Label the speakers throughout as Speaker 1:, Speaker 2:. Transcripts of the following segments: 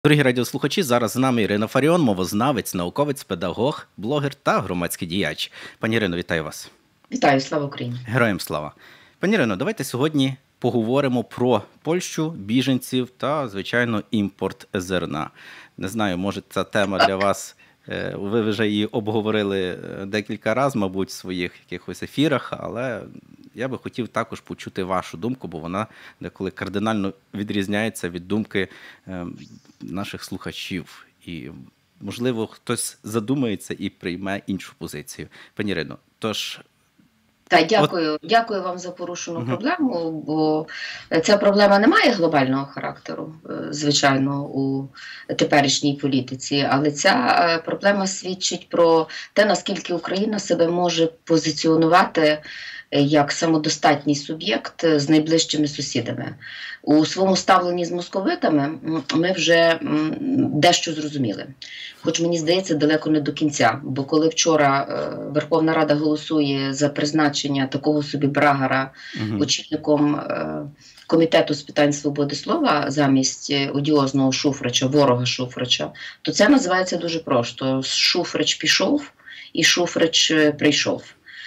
Speaker 1: Дорогі радіослухачі, зараз з нами Ірина Фаріон, мовознавець, науковець, педагог, блогер та громадський діяч. Пані Ірино, вітаю вас.
Speaker 2: Вітаю, слава Україні.
Speaker 1: Героям слава. Пані Ірино, давайте сьогодні поговоримо про Польщу, біженців та, звичайно, імпорт зерна. Не знаю, може ця тема для вас, ви вже її обговорили декілька разів, мабуть, в своїх якихось ефірах, але я би хотів також почути вашу думку, бо вона деколи кардинально відрізняється від думки наших слухачів. І, можливо, хтось задумається і прийме іншу позицію. Пані Ірино, тож...
Speaker 2: Так, дякую вам за порушену проблему, бо ця проблема не має глобального характеру, звичайно, у теперішній політиці, але ця проблема свідчить про те, наскільки Україна себе може позиціонувати як самодостатній суб'єкт з найближчими сусідами. У своєму ставленні з московитами ми вже дещо зрозуміли. Хоч, мені здається, далеко не до кінця. Бо коли вчора Верховна Рада голосує за призначення такого собі Брагара очільником Комітету з питань свободи слова замість одіозного Шуфрича, ворога Шуфрича, то це називається дуже просто. Шуфрич пішов і Шуфрич прийшов.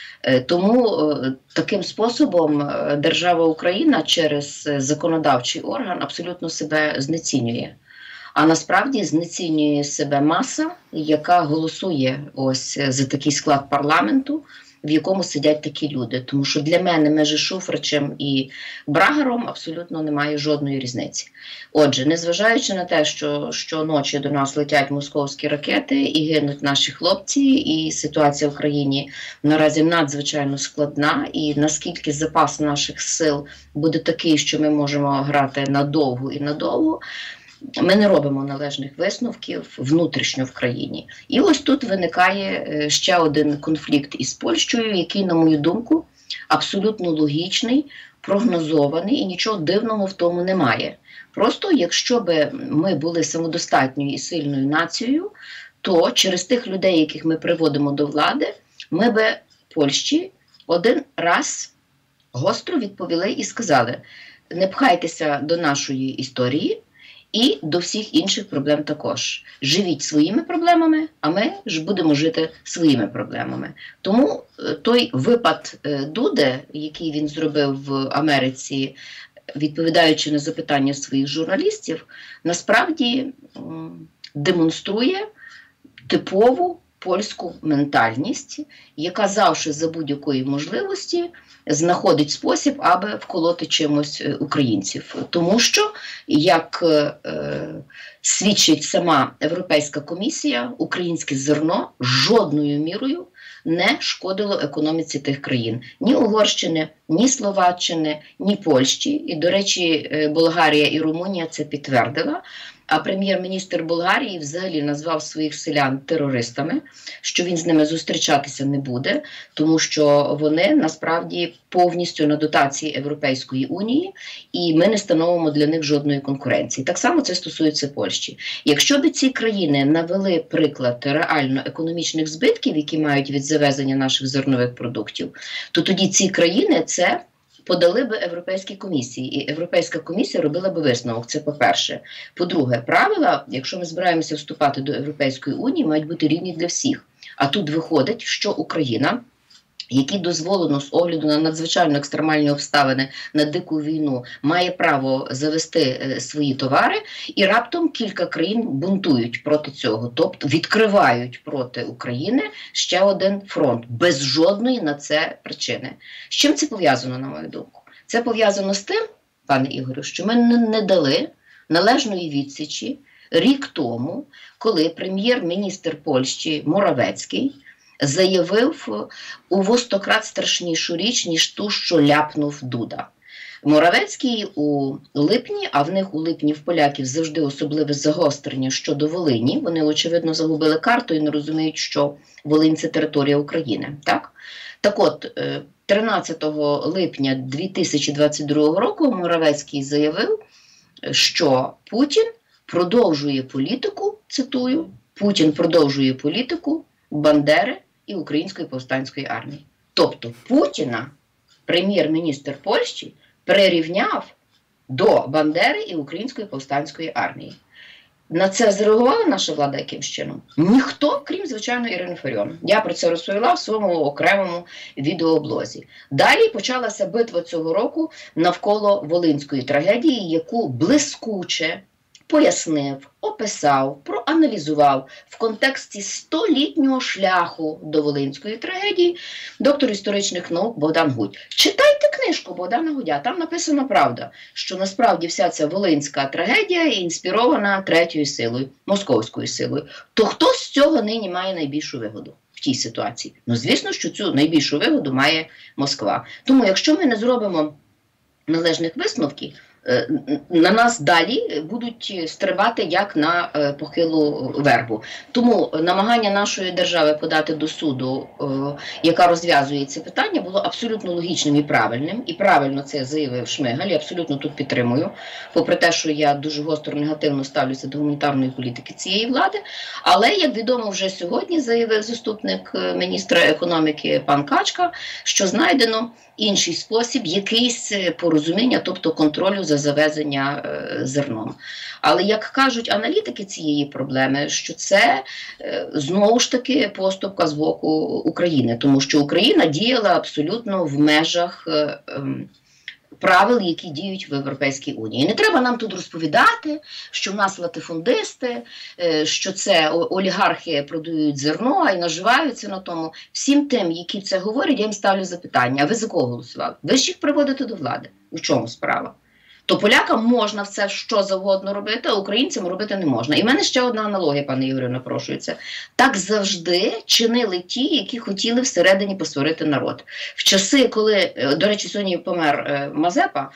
Speaker 2: Тому таким способом держава Україна через законодавчий орган абсолютно себе знецінює. А насправді знецінює себе маса, яка голосує ось за такий склад парламенту, в якому сидять такі люди. Тому що для мене між Шуфричем і Брагаром абсолютно немає жодної різниці. Отже, незважаючи на те, що щоночі до нас летять московські ракети і гинуть наші хлопці, і ситуація в країні наразі надзвичайно складна, і наскільки запас наших сил буде такий, що ми можемо грати надовго і надовго, ми не робимо належних висновків внутрішньо в країні. І ось тут виникає ще один конфлікт із Польщею, який, на мою думку, абсолютно логічний, прогнозований і нічого дивного в тому немає. Просто якщо б ми були самодостатньою і сильною нацією, то через тих людей, яких ми приводимо до влади, ми б Польщі один раз гостро відповіли і сказали: не пхайтеся до нашої історії, і до всіх інших проблем також. Живіть своїми проблемами, а ми ж будемо жити своїми проблемами. Тому той випад Дуди, який він зробив в Америці, відповідаючи на запитання своїх журналістів, насправді демонструє типову польську ментальність, яка завжди за будь-якої можливості знаходить спосіб, аби вколоти чимось українців. Тому що, як свідчить сама Європейська комісія, українське зерно жодною мірою не шкодило економіці тих країн. Ні Угорщини, ні Словаччини, ні Польщі. І, до речі, Болгарія і Румунія це підтвердила. А прем'єр-міністр Болгарії взагалі назвав своїх селян терористами, що він з ними зустрічатися не буде, тому що вони насправді повністю на дотації Європейської Унії, і ми не становимо для них жодної конкуренції. Так само це стосується Польщі. Якщо б ці країни навели приклад реально економічних збитків, які мають від завезення наших зернових продуктів, то тоді ці країни це подали би Європейській комісії, і Європейська комісія робила би висновок, це по-перше. По-друге, правила, якщо ми збираємося вступати до Європейської Унії, мають бути рівні для всіх. А тут виходить, що Україна, якій дозволено з огляду на надзвичайно екстремальні обставини, на дику війну, має право завести свої товари, і раптом кілька країн бунтують проти цього, тобто відкривають проти України ще один фронт, без жодної на це причини. З чим це пов'язано, на мою думку? Це пов'язано з тим, пане Ігорю, що ми не дали належної відсічі рік тому, коли прем'єр-міністр Польщі Моравецький заявив у во 100-крат страшнішу річ, ніж ту, що ляпнув Дуда. Моравецький у липні, а в них у липні в поляків завжди особливе загострення щодо Волині. Вони, очевидно, загубили карту і не розуміють, що Волинь – це територія України. Так от, 13 липня 2022 року Моравецький заявив, що Путін продовжує політику, цитую, Путін продовжує політику Бандери і Української повстанської армії. Тобто Путіна прем'єр-міністр Польщі прирівняв до Бандери і Української повстанської армії. На це зреагувала наша влада якимсь чином? Ніхто, крім, звичайно, Ірини Фаріон. Я про це розповіла в своєму окремому відеооблозі. Далі почалася битва цього року навколо Волинської трагедії, яку блискуче пояснив, описав, проаналізував в контексті 100-літнього шляху до Волинської трагедії доктор історичних наук Богдан Гудь. Читайте книжку Богдана Гудя, там написана правда, що насправді вся ця Волинська трагедія інспірована третьою силою, московською силою. То хто з цього нині має найбільшу вигоду в тій ситуації? Ну, звісно, що цю найбільшу вигоду має Москва. Тому, якщо ми не зробимо належних висновків, на нас далі будуть стрибати як на похилу вербу. Тому намагання нашої держави подати до суду, яка розв'язує ці питання, було абсолютно логічним і правильним. І правильно це заявив Шмигаль, я абсолютно тут підтримую, попри те, що я дуже гостро негативно ставлюся до гуманітарної політики цієї влади. Але, як відомо, вже сьогодні заявив заступник міністра економіки пан Качка, що знайдено інший спосіб, якийсь порозуміння, тобто контролю за завезення зерном. Але, як кажуть аналітики цієї проблеми, що це знову ж таки поступка з боку України, тому що Україна діяла абсолютно в межах правил, які діють в Європейській Унії. Не треба нам тут розповідати, що в нас латифундисти, що це олігархи продають зерно, а й наживаються на тому. Всім тим, які це говорять, я їм ставлю запитання. А ви за кого голосували? Ви ж їх приводите до влади. У чому справа? То полякам можна все що завгодно робити, а українцям робити не можна. І в мене ще одна аналогія, пане Ігорю, напрошується. Так завжди чинили ті, які хотіли всередині посварити народ. В часи, коли, до речі, сьогодні помер Мазепа,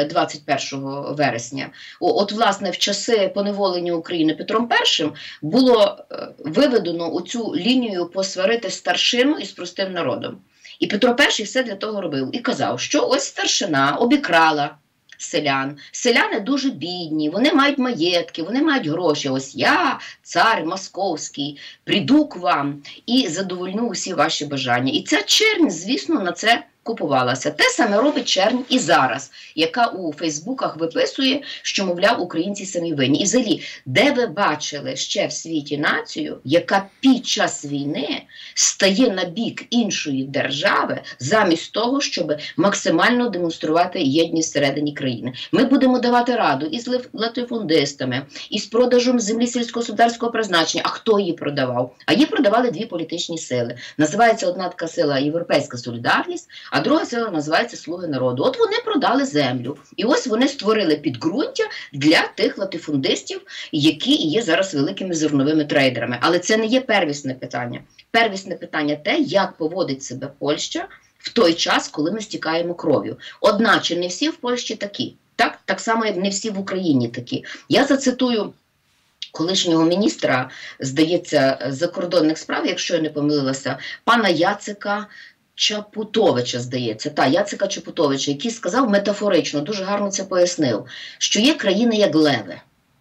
Speaker 2: 21 вересня, от, власне, в часи поневолення України Петром І було виведено оцю лінію посварити старшину із простим народом. І Петро І все для того робив. І казав, що ось старшина обікрала селян. Селяни дуже бідні, вони мають маєтки, вони мають гроші. Ось я, цар московський, прийду к вам і задовольню усі ваші бажання. І ця чернь, звісно, на це купувалася. Те саме робить чернь і зараз, яка у Фейсбуках виписує, що, мовляв, українці самі винні. І взагалі, де ви бачили ще в світі націю, яка під час війни стає на бік іншої держави, замість того, щоб максимально демонструвати єдність всередині країни? Ми будемо давати раду і з латифундистами, і з продажем землі сільськогосподарського призначення. А хто її продавав? А її продавали дві політичні сили. Називається одна така сила «Європейська солідарність», а друга сила називається «Слуги народу». От вони продали землю. І ось вони створили підґрунтя для тих латифундистів, які є зараз великими зерновими трейдерами. Але це не є первісне питання. Первісне питання те, як поводить себе Польща в той час, коли ми стікаємо кров'ю. Одначе не всі в Польщі такі. Так само, як не всі в Україні такі. Я зацитую колишнього міністра, здається, закордонних справ, якщо я не помилилася, пана Яцика Чапутовича, здається, Яцика Чапутовича, який сказав метафорично, дуже гарно це пояснив, що є країни як леви,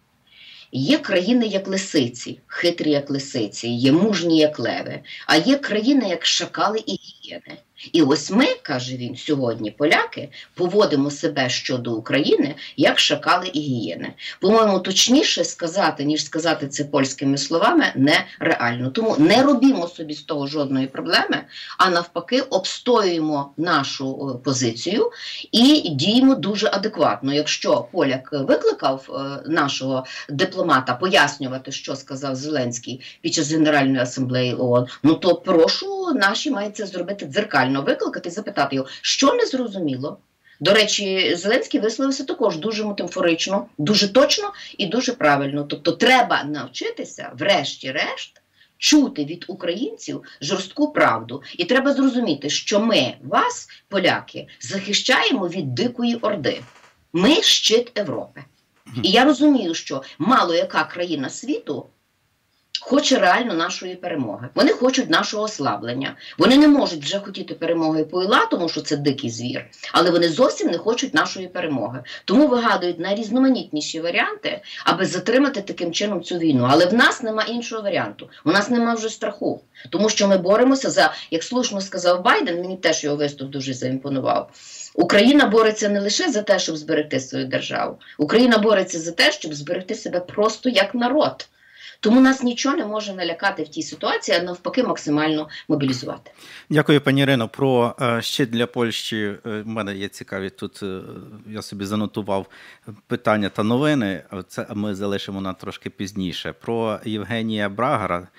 Speaker 2: є країни як лисиці, хитрі як лисиці, є мужні як леви, а є країни як шакали і гієни. І ось ми, каже він, сьогодні, поляки, поводимо себе щодо України, як шакали і гієни. По-моєму, точніше сказати, ніж сказати це польськими словами, нереально. Тому не робімо собі з того жодної проблеми, а навпаки обстоюємо нашу позицію і діємо дуже адекватно. Якщо поляк викликав нашого дипломата пояснювати, що сказав Зеленський під час Генеральної асамблеї ООН, ну то прошу, наші мають це зробити дзеркально, викликати і запитати його, що не зрозуміло. До речі, Зеленський висловився також дуже метафорично, дуже точно і дуже правильно. Тобто треба навчитися, врешті-решт, чути від українців жорстку правду. І треба зрозуміти, що ми, вас, поляки, захищаємо від дикої орди. Ми щит Європи. І я розумію, що мало яка країна світу хоче реально нашої перемоги. Вони хочуть нашого ослаблення. Вони не можуть вже хотіти перемоги по ІЛА, тому що це дикий звір, але вони зовсім не хочуть нашої перемоги. Тому вигадують найрізноманітніші варіанти, аби затримати таким чином цю війну. Але в нас нема іншого варіанту. У нас нема вже страху. Тому що ми боремося за, як слушно сказав Байден, мені теж його виступ дуже заімпонував, Україна бореться не лише за те, щоб зберегти свою державу. Україна бореться за те, щоб зберегти себе просто як народ. Тому нас нічого не може налякати в тій ситуації, а навпаки максимально мобілізувати.
Speaker 1: Дякую, пані Ірино. Про ще для Польщі в мене є цікаві тут, я собі занотував питання та новини, це ми залишимо на трошки пізніше. Про Євгенія Брагара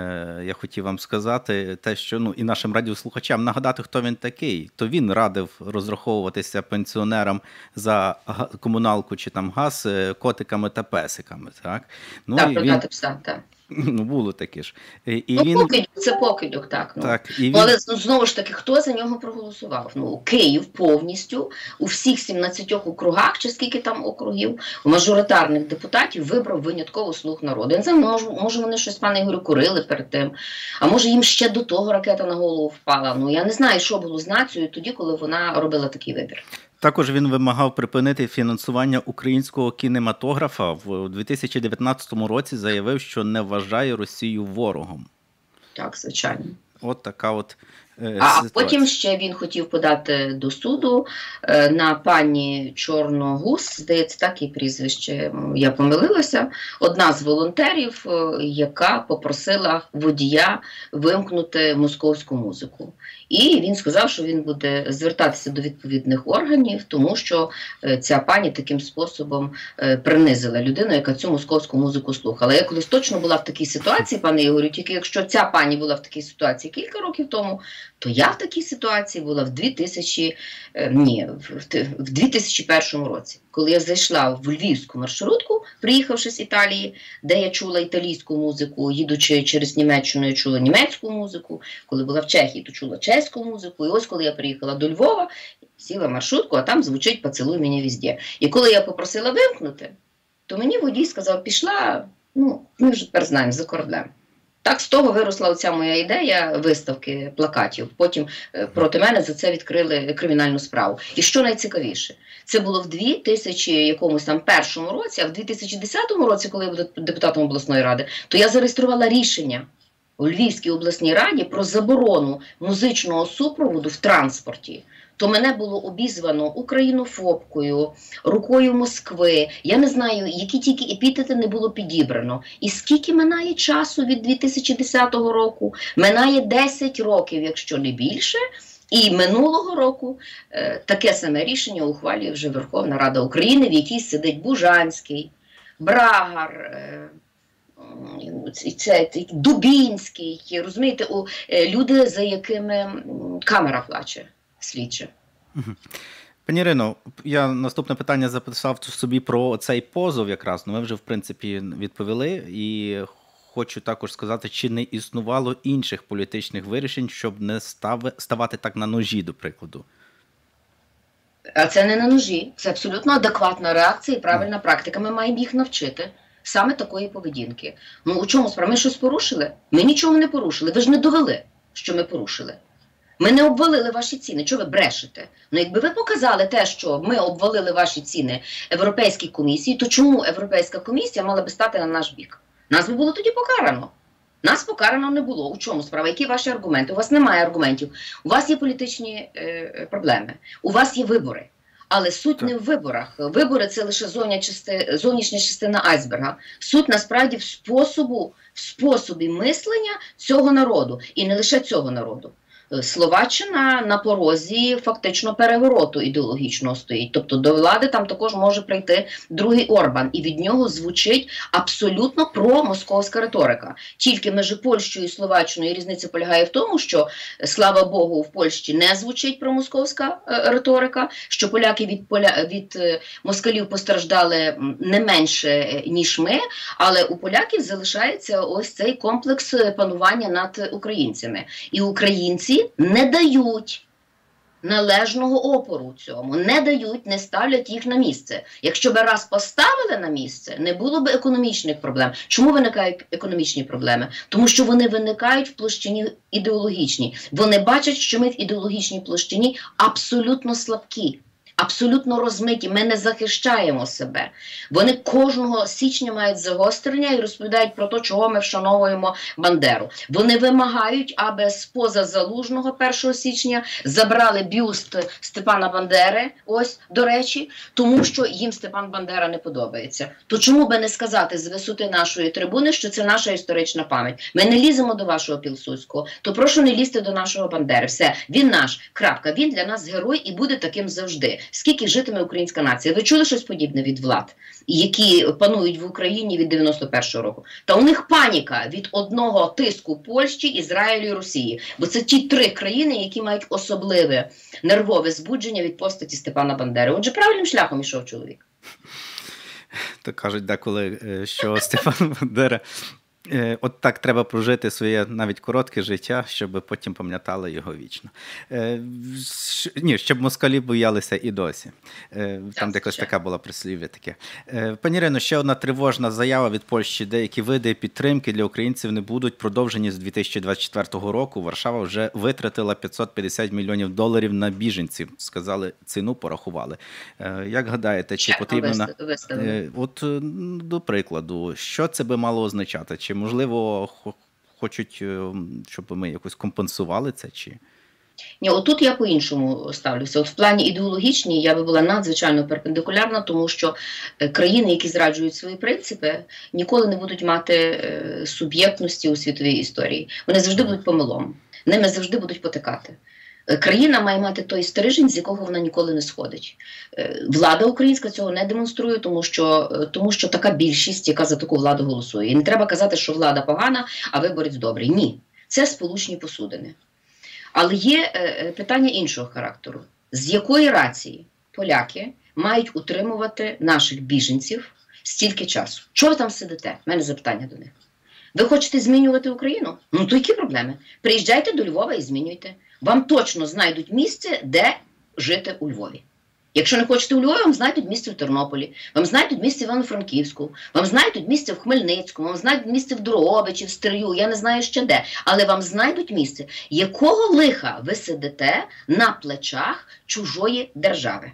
Speaker 1: я хотів вам сказати те, що і нашим радіослухачам нагадати, хто він такий. То він радив розраховуватися пенсіонерам за комуналку чи там газ котиками та песиками. Так,
Speaker 2: так, продати пса, так.
Speaker 1: Було таке ж.
Speaker 2: Покидьок, це покидьок, так.
Speaker 1: Так,
Speaker 2: але знову ж таки, хто за нього проголосував? Київ повністю, у всіх 17 округах, чи скільки там округів, мажоритарних депутатів вибрав винятково «Слуг народу». Я не знаю, може вони щось, пане Ігорю, курили перед тим, а може їм ще до того ракета на голову впала. Я не знаю, що було з нацією тоді, коли вона робила такий вибір.
Speaker 1: Також він вимагав припинити фінансування українського кінематографа. В 2019 році заявив, що не вважає Росію ворогом.
Speaker 2: Так, звичайно.
Speaker 1: От така от
Speaker 2: ситуація. Потім ще він хотів подати до суду на пані Чорногуз, здається, так і прізвище, я помилилася, одна з волонтерів, яка попросила водія вимкнути московську музику. І він сказав, що він буде звертатися до відповідних органів, тому що ця пані таким способом принизила людину, яка цю московську музику слухала. Я колись точно була в такій ситуації, пане Ігорю, тільки якщо ця пані була в такій ситуації кілька років тому, то я в такій ситуації була в 2001 році, коли я зайшла в львівську маршрутку, приїхавши з Італії, де я чула італійську музику, їдучи через Німеччину, я чула німецьку музику, коли була в Чехії, то чула чеську музику, і ось коли я приїхала до Львова, сіла в маршрутку, а там звучить «Поцілуй мене везде». І коли я попросила вимкнути, то мені водій сказав, пішла, ми вже тепер знаємо, за кораблем. Так, з того виросла оця моя ідея виставки плакатів. Потім проти мене за це відкрили кримінальну справу. І що найцікавіше, це було в 2001 році, а в 2010 році, коли я була депутатом обласної ради, то я зареєструвала рішення у Львівській обласній раді про заборону музичного супроводу в транспорті. То мене було обізвано українофобкою, рукою Москви. Я не знаю, які тільки епітети не було підібрано. І скільки минає часу від 2010 року? Минає 10 років, якщо не більше. І минулого року таке саме рішення ухвалює вже Верховна Рада України, в якій сидить Бужанський, Брагар, Дубінський, розумієте, люди, за якими камера плаче. Слідче.
Speaker 1: Пані Ірино, я наступне питання записав собі про цей позов якраз. Ми вже, в принципі, відповіли. І хочу також сказати, чи не існувало інших політичних вирішень, щоб не ставати так на ножі, до прикладу.
Speaker 2: А це не на ножі. Це абсолютно адекватна реакція і правильна практика. Ми маємо їх навчити саме такої поведінки. У чому справа? Ми щось порушили? Ми нічого не порушили. Ви ж не довели, що ми порушили. Ми не обвалили ваші ціни. Чого ви брешете? Якби ви показали те, що ми обвалили ваші ціни Європейській комісії, то чому Європейська комісія мала би стати на наш бік? Нас би було тоді покарано. Нас покарано не було. У чому справа? Які ваші аргументи? У вас немає аргументів. У вас є політичні проблеми. У вас є вибори. Але суть не в виборах. Вибори – це лише зовнішня частина айсберга. Суть насправді в способі мислення цього народу. І не лише цього народу. Словаччина на порозі фактично перевороту ідеологічного стоїть. Тобто до влади там також може прийти другий Орбан. І від нього звучить абсолютно промосковська риторика. Тільки між Польщею і Словаччиною різниця полягає в тому, що, слава Богу, в Польщі не звучить промосковська риторика, що поляки від москалів постраждали не менше, ніж ми, але у поляків залишається ось цей комплекс панування над українцями. І українці не дають належного опору цьому, не дають, не ставлять їх на місце. Якщо б раз поставили на місце, не було б економічних проблем. Чому виникають економічні проблеми? Тому що вони виникають в площині ідеологічній. Вони бачать, що ми в ідеологічній площині абсолютно слабкі. Абсолютно розмиті, ми не захищаємо себе. Вони кожного січня мають загострення і розповідають про те, чого ми вшановуємо Бандеру. Вони вимагають, аби з-поза Залужного 1 січня забрали бюст Степана Бандери, ось, до речі, тому що їм Степан Бандера не подобається. То чому би не сказати з висоти нашої трибуни, що це наша історична пам'ять? Ми не ліземо до вашого Пілсудського, то прошу не лізти до нашого Бандери. Все, він наш, крапка, він для нас герой і буде таким завжди. Скільки житиме українська нація? Ви чули щось подібне від влад, які панують в Україні від 91-го року? Та у них паніка від одного тиску Польщі, Ізраїлю і Росії. Бо це ті три країни, які мають особливе нервове збудження від постаті Степана Бандери. Отже, правильним шляхом ішов чоловік.
Speaker 1: То кажуть деколи, що Степан Бандера... От так треба прожити своє навіть коротке життя, щоб потім пам'ятали його вічно. Ні, щоб москалі боялися і досі. Там якось така була прислів'я таке. Пані Ірино, ще одна тривожна заява від Польщі. Деякі види підтримки для українців не будуть продовжені з 2024 року. Варшава вже витратила $550 мільйонів на біженців. Сказали, ціну порахували. Як гадаєте, чи потрібно... От, до прикладу, що це би мало означати? Чи, можливо, хочуть, щоб ми якось компенсували це? Чи?
Speaker 2: Ні, отут я по-іншому ставлюся. От в плані ідеологічній я би була надзвичайно перпендикулярна, тому що країни, які зраджують свої принципи, ніколи не будуть мати суб'єктності у світовій історії. Вони завжди будуть помилом. Ними завжди будуть потикати. Країна має мати той стережень, з якого вона ніколи не сходить. Влада українська цього не демонструє, тому що така більшість, яка за таку владу голосує. І не треба казати, що влада погана, а виборець добрий. Ні. Це сполучні посудини. Але є питання іншого характеру. З якої рації поляки мають утримувати наших біженців стільки часу? Чого ви там сидите? У мене запитання до них. Ви хочете змінювати Україну? Ну то які проблеми? Приїжджайте до Львова і змінюйте. Вам точно знайдуть місце, де жити у Львові. Якщо не хочете у Львові, вам знайдуть місце в Тернополі, вам знайдуть місце в Івано-Франківську, вам знайдуть місце в Хмельницькому, вам знайдуть місце в Дрогобичі, в Стрию, я не знаю ще де. Але вам знайдуть місце. Якого лиха ви сидите на плечах чужої держави?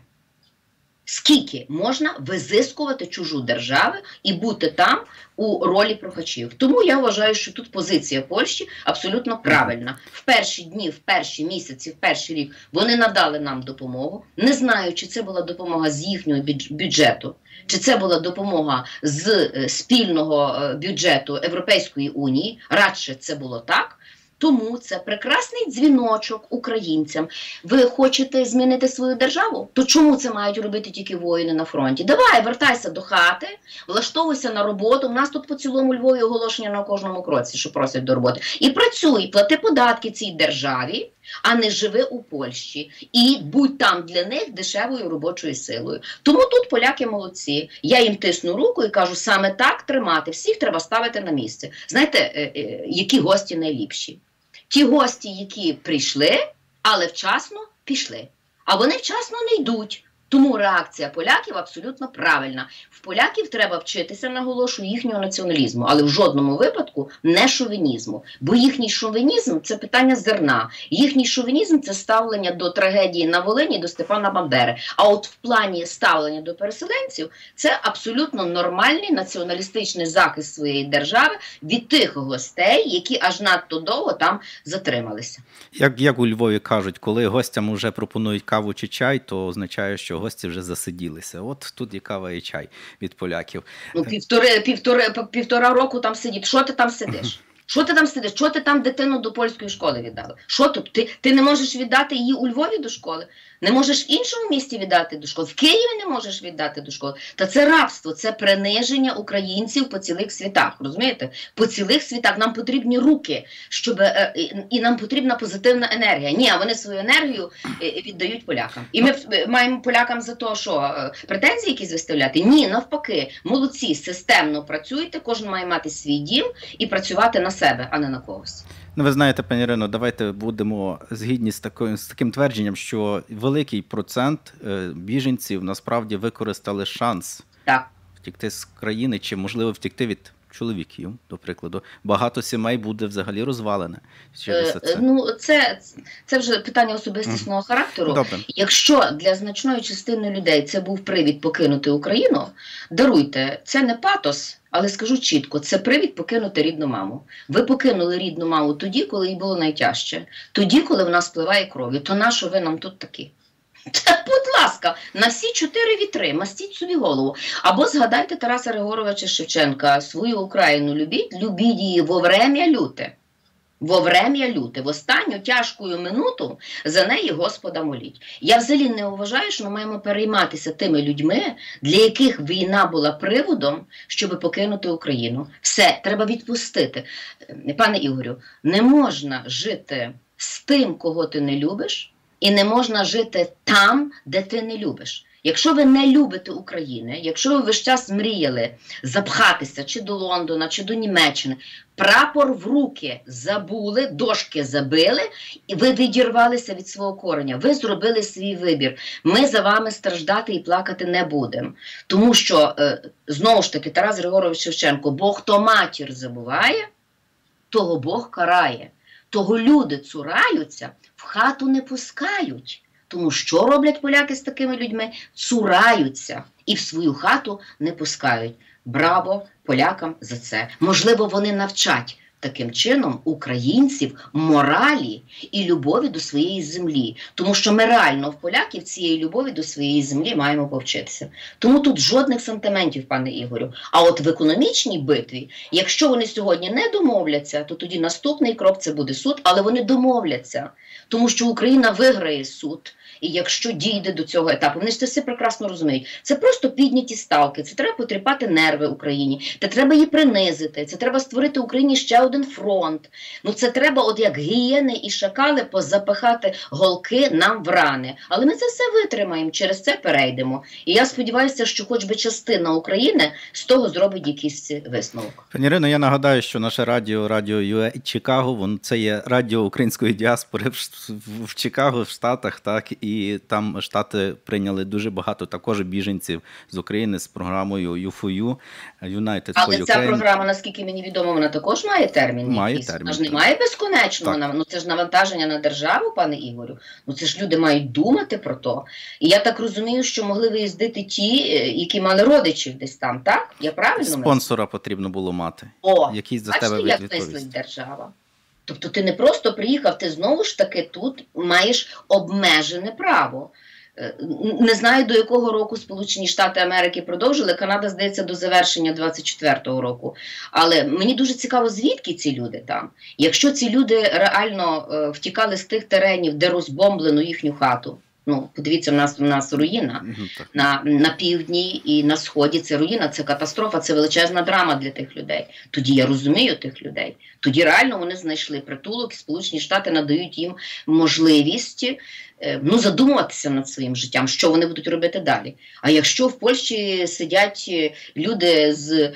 Speaker 2: Скільки можна визискувати чужу державу і бути там у ролі прохачів? Тому я вважаю, що тут позиція Польщі абсолютно правильна. В перші дні, в перші місяці, в перший рік вони надали нам допомогу. Не знаю, чи це була допомога з їхнього бюджету, чи це була допомога з спільного бюджету Європейської Унії. Радше це було так. Тому це прекрасний дзвіночок українцям. Ви хочете змінити свою державу? То чому це мають робити тільки воїни на фронті? Давай, вертайся до хати, влаштовуйся на роботу. У нас тут по цілому Львові оголошення на кожному кроці, що просять до роботи. І працюй, плати податки цій державі, а не живи у Польщі. І будь там для них дешевою робочою силою. Тому тут поляки молодці. Я їм тисну руку і кажу, саме так тримати. Всіх треба ставити на місце. Знаєте, які гості найліпші? Ті гості, які прийшли, але вчасно пішли. А вони вчасно не йдуть. Тому реакція поляків абсолютно правильна. В поляків треба вчитися, наголошую, їхнього націоналізму, але в жодному випадку не шовінізму. Бо їхній шовінізм – це питання зерна. Їхній шовінізм – це ставлення до трагедії на Волині, до Степана Бандери. А от в плані ставлення до переселенців – це абсолютно нормальний націоналістичний захист своєї держави від тих гостей, які аж надто довго там затрималися.
Speaker 1: Як у Львові кажуть, коли гостям вже пропонують каву чи чай, то означає, що гості вже засиділися. От тут є кава і чай від поляків.
Speaker 2: Ну, півтора року там сидіть. Що ти там сидиш? Що ти там сидиш? Що ти там дитину до польської школи віддали? Що тут? Ти не можеш віддати її у Львові до школи? Не можеш в іншому місті віддати до школи? В Києві не можеш віддати до школи? Та це рабство, це приниження українців по цілих світах, розумієте? По цілих світах нам потрібні руки, і нам потрібна позитивна енергія. Ні, а вони свою енергію віддають полякам. І ми маємо полякам за те, що претензії якісь виставляти? Ні, навпаки. Молодці, системно працюйте, кожен має мати свій дім і працювати на себе, а не на когось.
Speaker 1: Ну, ви знаєте, пані Ірино, давайте будемо згідні з таким твердженням, що великий процент біженців насправді використали шанс втекти з країни, чи, можливо, втекти від чоловіків, до прикладу. Багато сімей буде взагалі розвалене через це.
Speaker 2: Ну, це вже питання особистісного характеру.
Speaker 1: Добре.
Speaker 2: Якщо для значної частини людей це був привід покинути Україну, даруйте, це не патос, але скажу чітко, це привід покинути рідну маму. Ви покинули рідну маму тоді, коли їй було найтяжче. Тоді, коли вона спливає кров'ю. То нащо ви нам тут такі? Будь ласка, на всі 4 вітри, мастіть собі голову. Або згадайте Тараса Григоровича Шевченка, свою Україну любіть, любіть її во врем'я люте. Во врем'я люте, в останню тяжкую минуту за неї Господа моліть. Я взагалі не вважаю, що ми маємо перейматися тими людьми, для яких війна була приводом, щоб покинути Україну. Все, треба відпустити. Пане Ігорю, не можна жити з тим, кого ти не любиш, і не можна жити там, де ти не любиш. Якщо ви не любите України, якщо ви весь час мріяли запхатися чи до Лондона, чи до Німеччини, прапор в руки забули, дошки забили, і ви відірвалися від свого кореня. Ви зробили свій вибір. Ми за вами страждати і плакати не будемо. Тому що, знову ж таки, Тарас Григорович Шевченко, Бог то матір забуває, того Бог карає. Того люди цураються, в хату не пускають. Тому що роблять поляки з такими людьми? Цураються і в свою хату не пускають. Браво полякам за це. Можливо, вони навчать таким чином українців моралі і любові до своєї землі. Тому що ми реально в поляків цієї любові до своєї землі маємо повчитися. Тому тут жодних сантиментів, пане Ігорю. А от в економічній битві, якщо вони сьогодні не домовляться, то тоді наступний крок – це буде суд, але вони домовляться. Тому що Україна виграє суд. І якщо дійде до цього етапу, вони ж це все прекрасно розуміють. Це просто підняті ставки, це треба потріпати нерви Україні, це треба її принизити, це треба створити Україні ще один фронт. Ну це треба от як гієни і шакали позапихати голки нам в рани. Але ми це все витримаємо, через це перейдемо. І я сподіваюся, що хоч би частина України з того зробить якийсь висновок.
Speaker 1: Пані Ірино, я нагадаю, що наше радіо UA Чикаго, це є радіо української діаспори в Чикаго, в Штатах, так, і там Штати прийняли дуже багато також біженців з України з програмою U4U, United for Ukraine.
Speaker 2: Але ця програма, наскільки мені відомо, вона також має термін.
Speaker 1: Має термін.
Speaker 2: Вона ж не має безконечного. Ну це ж навантаження на державу, пане Ігорю. Ну це ж люди мають думати про то. І я так розумію, що могли виїздити ті, які мали родичів десь там, так? Я правильно мислю?
Speaker 1: Спонсора потрібно було мати. Який за тебе
Speaker 2: як мислить держава. Тобто ти не просто приїхав, ти знову ж таки тут маєш обмежене право. Не знаю, до якого року Сполучені Штати Америки продовжили, Канада, здається, до завершення 24-го року. Але мені дуже цікаво, звідки ці люди там. Якщо ці люди реально втікали з тих теренів, де розбомблено їхню хату, ну, подивіться, в нас руїна. На півдні і на сході це руїна, це катастрофа, це величезна драма для тих людей. Тоді я розумію тих людей. Тоді реально вони знайшли притулок, і Сполучені Штати надають їм можливість задумуватися над своїм життям, що вони будуть робити далі. А якщо в Польщі сидять люди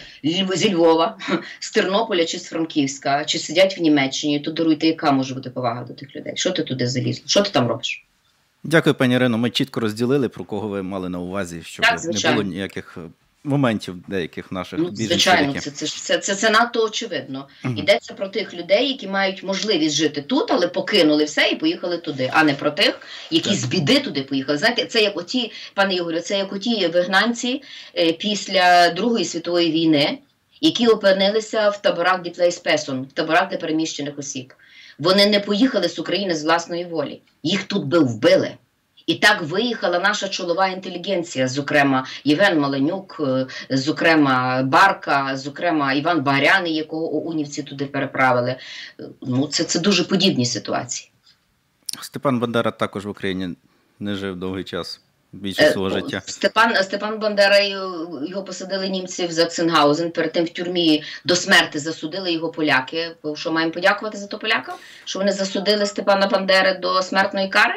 Speaker 2: зі Львова, з Тернополя чи з Франківська, чи сидять в Німеччині, то даруйте, яка може бути повага до тих людей? Що ти туди залізла? Що ти там робиш?
Speaker 1: Дякую, пані Ірино. Ми чітко розділили, про кого ви мали на увазі, щоб не було ніяких моментів деяких наших біженців.
Speaker 2: Звичайно, це надто очевидно. Йдеться про тих людей, які мають можливість жити тут, але покинули все і поїхали туди, а не про тих, які з біди туди поїхали. Знаєте, це як оті, пане Ігорю, це як оті вигнанці після Другої світової війни, які опинилися в таборах діплейспесун, в таборах для переміщених осіб. Вони не поїхали з України з власної волі. Їх тут би вбили. І так виїхала наша чолова інтелігенція, зокрема Євген Маленюк, зокрема Барка, зокрема Іван Багряний, якого оунівці туди переправили. Ну, це дуже подібні ситуації.
Speaker 1: Степан Бандера також в Україні не жив довгий час. Більше свого життя.
Speaker 2: Степан Бандера, його посадили німці в Заксенгаузен, перед тим в тюрмі до смерти засудили його поляки. Що маємо подякувати за то полякам? Що вони засудили Степана Бандери до смертної кари?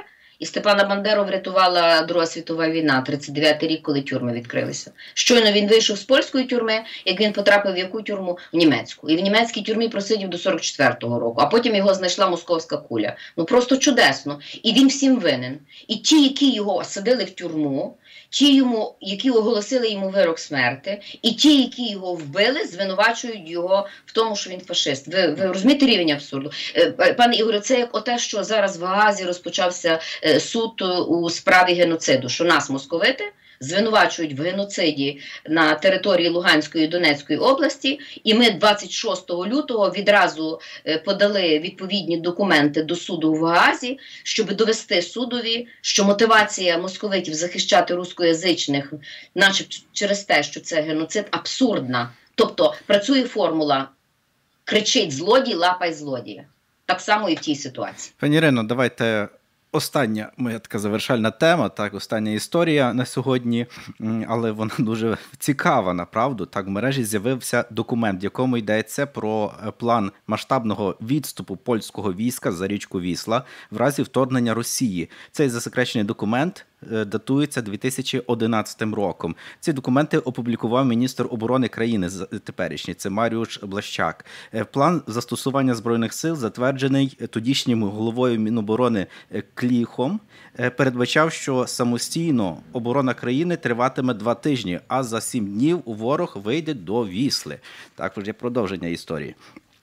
Speaker 2: І Степана Бандеру врятувала Друга світова війна, 39-й рік, коли тюрми відкрилися. Щойно він вийшов з польської тюрми, як він потрапив в яку тюрму? В німецьку. І в німецькій тюрмі просидів до 44-го року, а потім його знайшла московська куля. Ну просто чудесно. І він всім винен. І ті, які його садили в тюрму, ті, які оголосили йому вирок смерти, і ті, які його вбили, звинувачують його в тому, що він фашист. Ви розумієте рівень абсурду? Пане Ігорю, це як оте, що зараз в Гаазі розпочався суд у справі геноциду, що нас, московити, звинувачують в геноциді на території Луганської і Донецької області, і ми 26 лютого відразу подали відповідні документи до суду в Гаазі, щоб довести судові, що мотивація московитів захищати рускоязичних, начебто через те, що це геноцид, абсурдна. Тобто працює формула «кричить злодій, лапай злодія». Так само і в тій ситуації.
Speaker 1: Пані Ірино, давайте... Остання моя така завершальна тема, так, остання історія на сьогодні, але вона дуже цікава, направду. Так, в мережі з'явився документ, в якому йдеться про план масштабного відступу польського війська за річку Вісла в разі вторгнення Росії. Цей засекречений документ датується 2011 роком. Ці документи опублікував міністр оборони країни теперішній, це Маріуш Блащак. План застосування Збройних сил, затверджений тодішнім головою Міноборони Кліхом, передбачав, що самостійно оборона країни триватиме 2 тижні, а за 7 днів ворог вийде до Вісли. Також є продовження історії.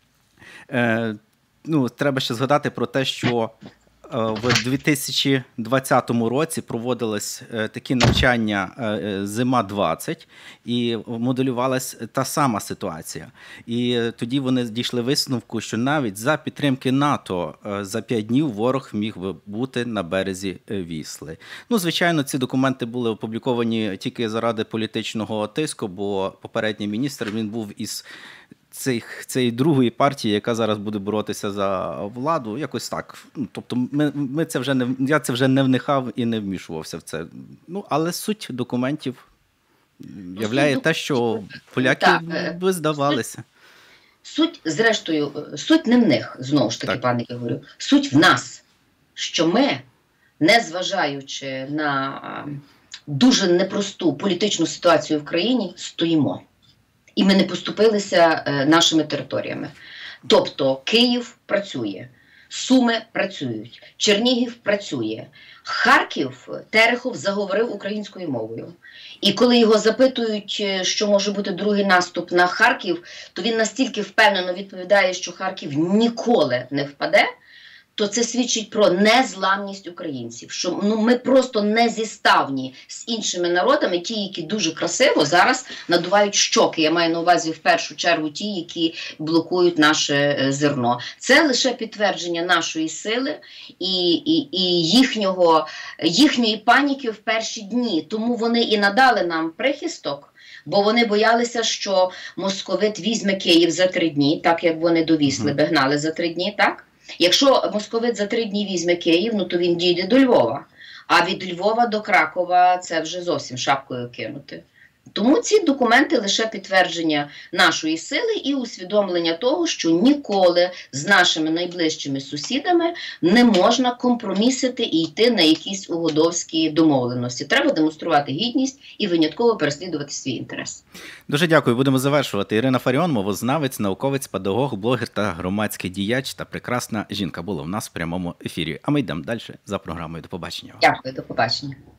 Speaker 1: Треба ще згадати про те, що в 2020 році проводились такі навчання «Зима-20» і моделювалася та сама ситуація. І тоді вони дійшли висновку, що навіть за підтримки НАТО за 5 днів ворог міг би бути на березі Вісли. Звичайно, ці документи були опубліковані тільки заради політичного тиску, бо попередній міністр, він був із цієї другої партії, яка зараз буде боротися за владу, якось так. Тобто я це вже не вникав і не вмішувався в це. Але суть документів являє те, що поляки би здавалися.
Speaker 2: Зрештою, суть не в них, знову ж таки, пане Ігорю. Суть в нас, що ми, незважаючи на дуже непросту політичну ситуацію в країні, стоїмо. І ми не поступилися нашими територіями. Тобто Київ працює, Суми працюють, Чернігів працює, Харків, Терехов заговорив українською мовою. І коли його запитують, що може бути другий наступ на Харків, то він настільки впевнено відповідає, що Харків ніколи не впаде, то це свідчить про незламність українців, що ми просто не зіставні з іншими народами, ті, які дуже красиво зараз надувають щоки. Я маю на увазі в першу чергу ті, які блокують наше зерно. Це лише підтвердження нашої сили і їхньої паніки в перші дні. Тому вони і надали нам прихисток, бо вони боялися, що московит візьме Київ за 3 дні, так як вони до Вісли би гнали за 3 дні, так? Якщо московит за 3 дні візьме Київ, то він дійде до Львова. А від Львова до Кракова це вже зовсім шапкою кинути. Тому ці документи лише підтвердження нашої сили і усвідомлення того, що ніколи з нашими найближчими сусідами не можна компромісити і йти на якісь угодовські домовленості. Треба демонструвати гідність і винятково переслідувати свій інтерес.
Speaker 1: Дуже дякую. Будемо завершувати. Ірина Фаріон, мовознавець, науковець, педагог, блогер та громадський діяч та прекрасна жінка була в нас в прямому ефірі. А ми йдемо далі за програмою. До побачення.
Speaker 2: Дякую, до побачення.